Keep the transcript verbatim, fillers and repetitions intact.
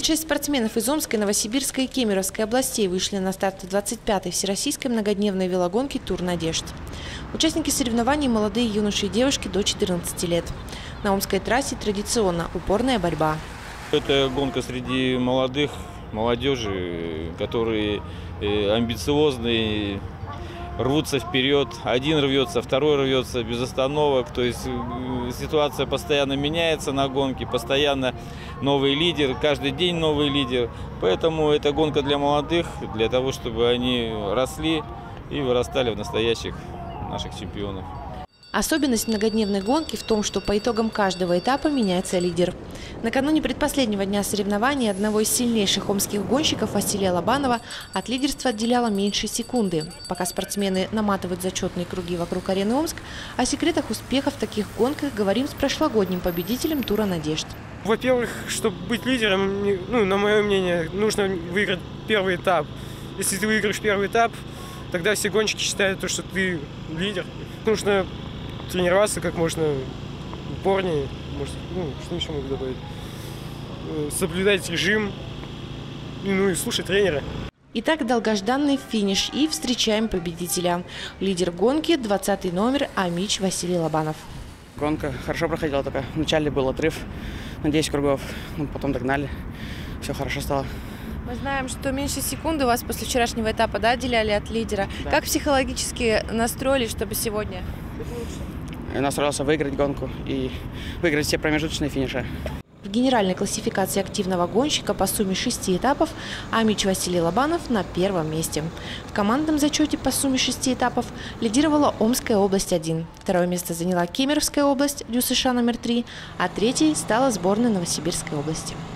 тридцать шесть спортсменов из Омской, Новосибирской и Кемеровской областей вышли на старт двадцать пятой всероссийской многодневной велогонки «Тур Надежд». Участники соревнований – молодые юноши и девушки до четырнадцати лет. На омской трассе традиционно упорная борьба. Это гонка среди молодых, молодежи, которые амбициозные, рвутся вперед. Один рвется, второй рвется без остановок. То есть ситуация постоянно меняется на гонке, постоянно новый лидер, каждый день новый лидер. Поэтому это гонка для молодых, для того, чтобы они росли и вырастали в настоящих наших чемпионов. Особенность многодневной гонки в том, что по итогам каждого этапа меняется лидер. Накануне предпоследнего дня соревнований одного из сильнейших омских гонщиков Василия Лобанова от лидерства отделяло меньше секунды. Пока спортсмены наматывают зачетные круги вокруг арены Омск, о секретах успеха в таких гонках говорим с прошлогодним победителем Тура Надежд. Во-первых, чтобы быть лидером, ну, на мое мнение, нужно выиграть первый этап. Если ты выиграешь первый этап, тогда все гонщики считают, что ты лидер. Нужно тренироваться как можно упорнее, может, ну, что еще могу добавить, соблюдать режим, ну и слушать тренера. Итак, долгожданный финиш, и встречаем победителя. Лидер гонки – двадцатый номер Амич Василий Лобанов. Гонка хорошо проходила, только вначале был отрыв на десять кругов, потом догнали, все хорошо стало. Мы знаем, что меньше секунды у вас после вчерашнего этапа, да, отделяли от лидера. Да. Как психологически настроились, чтобы сегодня быть лучше? Я настроился выиграть гонку и выиграть все промежуточные финиши. В генеральной классификации активного гонщика по сумме шести этапов Амич Василий Лобанов на первом месте. В командном зачете по сумме шести этапов лидировала Омская область один. Второе место заняла Кемеровская область, ДЮСШ номер три, а третьей стала сборная Новосибирской области.